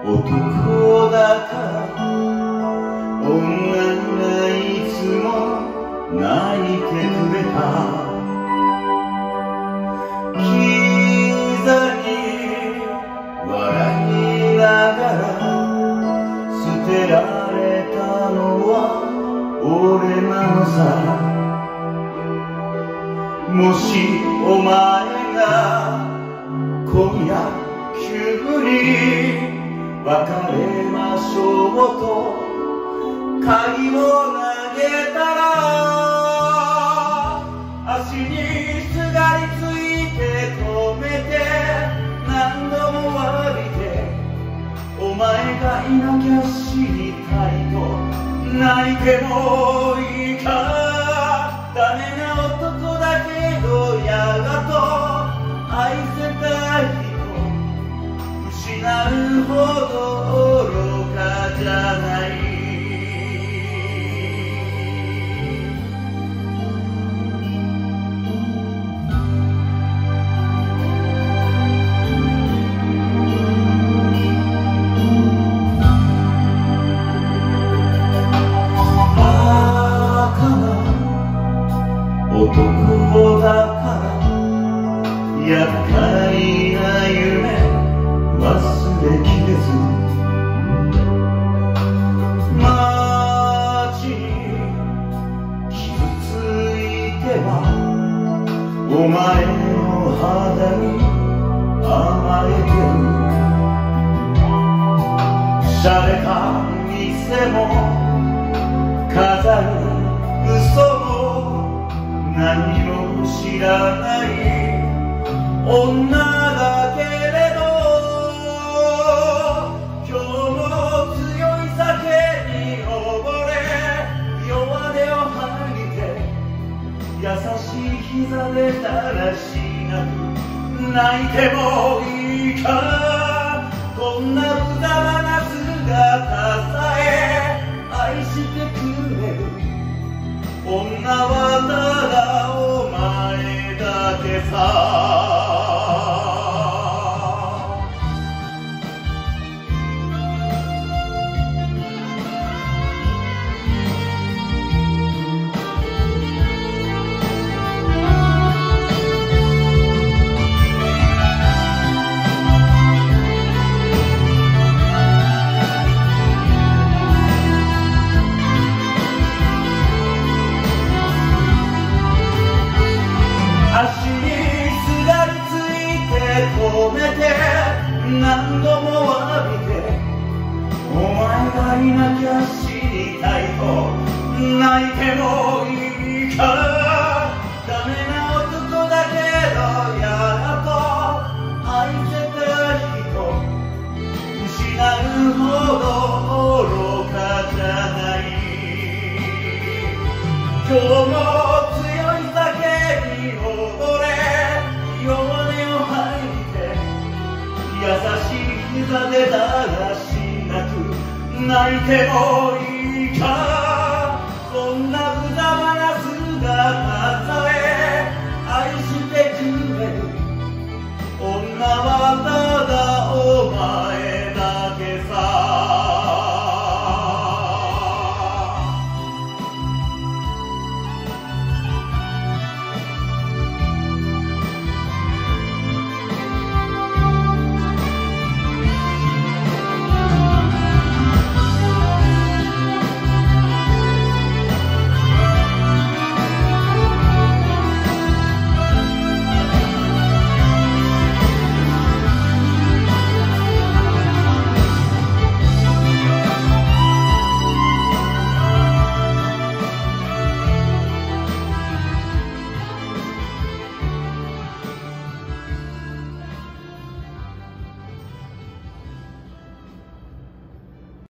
男だから女がいつも泣いてくれた。キザに笑いながら捨てられたのは俺なのさ。もしお前が今夜急に別れましょうと鍵を投げたら、足にすがりついて止めて何度も詫びて、お前がいなきゃ死にたいと泣いてもいいか。ダメな男だけどやがと愛せた人、失うほど愚かじゃない。男だから厄介な夢忘れきれず、街に傷ついてはお前の肌に甘えてる。洒落た店も飾る嘘も何も知らない女だけれど、今日も強い酒に溺れ弱音を吐いて、優しい膝でだらしなく泣いてもいいか。こんな無様な姿さえ愛してくれる女はただお前だけさ。足にすがりついて止めて何度も詫びて、お前がいなきゃ死にたいと泣いてもいいか。ダメな男だけどやがと愛せた人、失うほど愚かじゃない。今日も強い酒に溺れ弱音を吐いて、優しい膝でだらしなく泣いてもいいか。